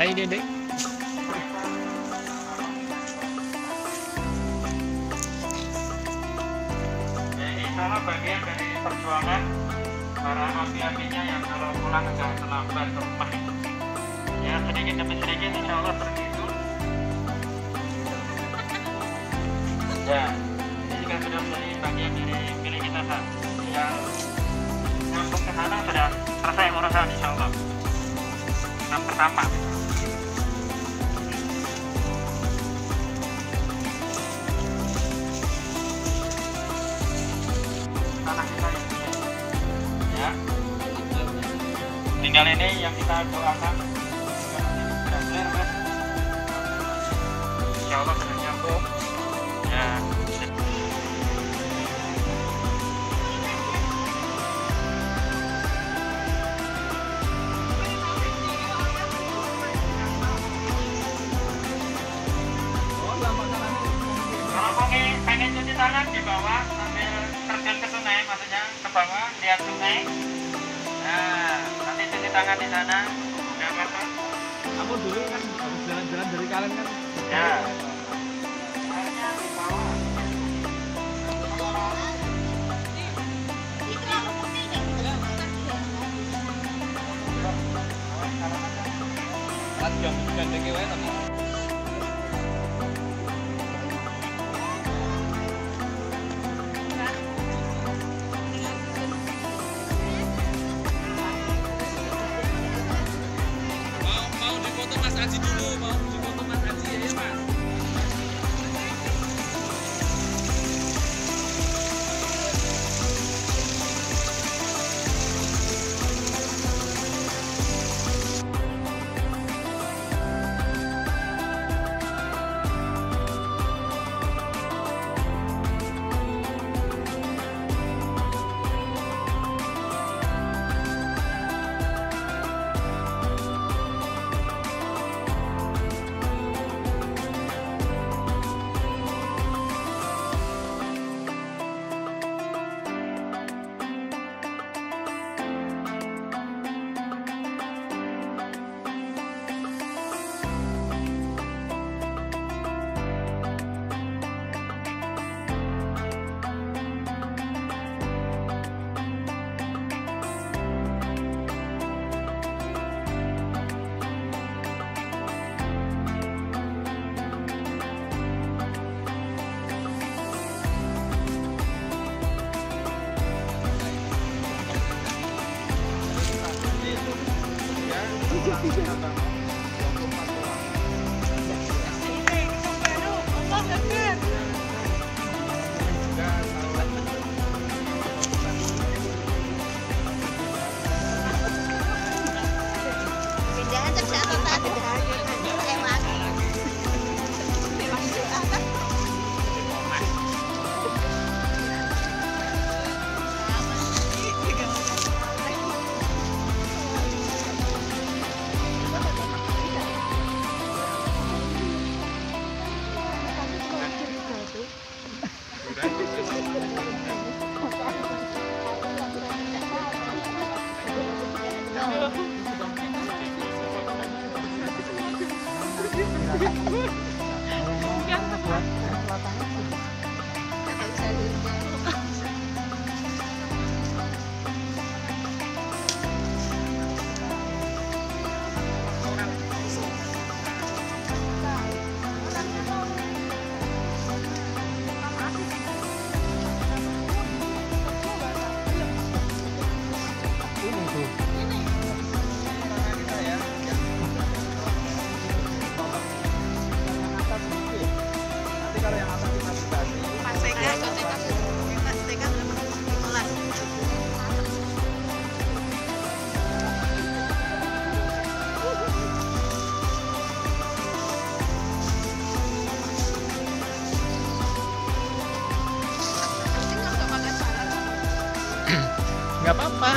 Hai Dedek. Ini salah bagian dari perjuangan para api-apinya yang kalau pulang agak terlambat ke rumah itu. Ya sedikit demi sedikit insya Allah terhitung. Ya, ini juga sudah menjadi bagian dari milik kita Pak. Yang nyambung ke sana sudah selesai urusan insya Allah. Yang pertama. Tanah kita ini. Ya. Tinggal ini yang kita doakan. Insya Allah sudah nyambung. Ya. Kalau pengen cuci tangan di bawah sambil terjun ke sungai, maksudnya ke bawah lihat sungai. Nah, nanti cuci tangan di sana. Nggak apa-apa. Aku dulu kan harus jalan-jalan dari kalian kan. Ya. Airnya di bawah. Kan jam gandeng wae tapi. Mau dipoto Mas Aji dulu, mau dipoto Mas Aji ya Mas. Nggak apa-apa.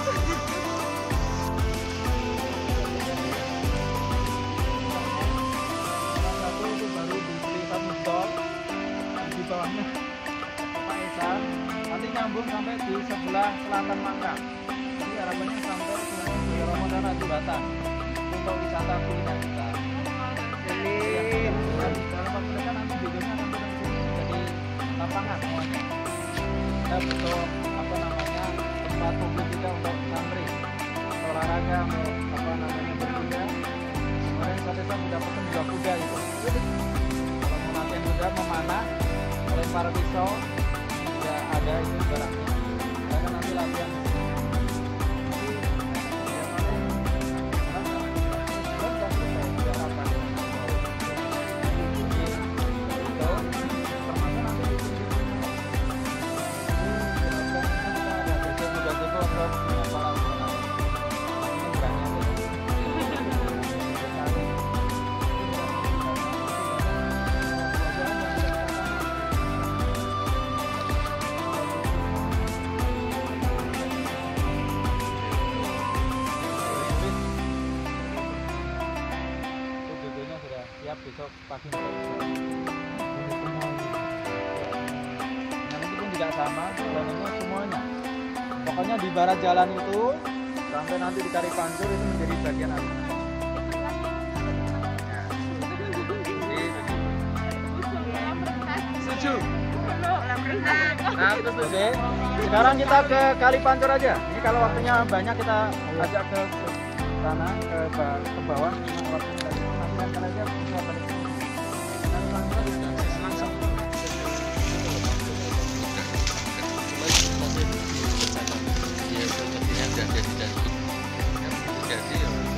Satu itu baru dibeli satu stol di bawahnya Pak Esan, nanti nyambung sampai di sebelah selatan Mangga. Jadi harapannya sampai ke Ramadan Ratu Batam. untuk wisata kuliner kita. Amin. Dan dalam waktu dekat nanti videonya akan turun ke sini jadi lapangan semuanya. Kita butuh apa namanya tempat publik juga untuk santri olahraga, mau apa namanya berkuda. Kemarin saya sudah pesen juga kuda itu. Kalau mau latihan kuda, memanah, melempar pisau, ya ada itu barangnya. Kita kan nanti latihan. Siap besok pagi yang itu pun juga sama planingnya semuanya, pokoknya di barat jalan itu sampai nanti di Kari Pancur itu menjadi bagian apa. Setuju. Nah, oke. Sekarang kita ke Kali Pancur aja. Ini kalau waktunya banyak kita ajak ke sana ke bawah. Nanti aja bisa balik ke sini. Kali Pancur langsung. Ya, sepertinya sudah jadi